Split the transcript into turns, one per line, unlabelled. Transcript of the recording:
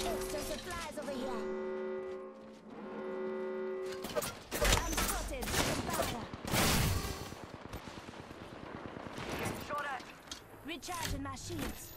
Extra supplies over here. I'm spotted. Fire.
Shot at.
Recharging my shields.